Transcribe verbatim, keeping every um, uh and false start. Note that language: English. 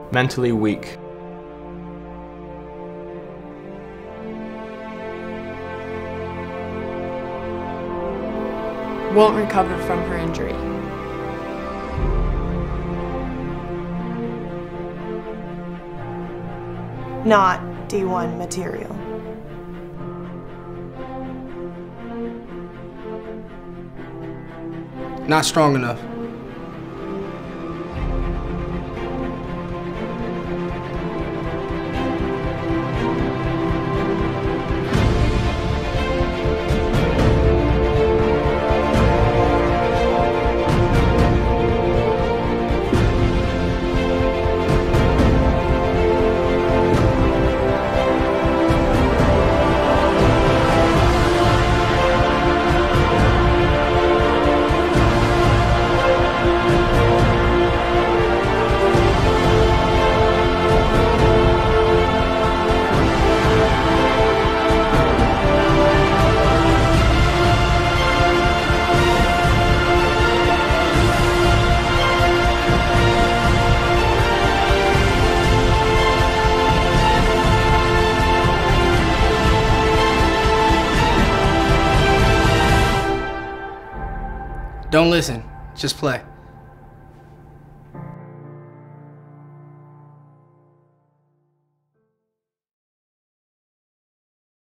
mentally weak. Won't recover from her injury. Not D one material. Not strong enough. Don't listen, just play.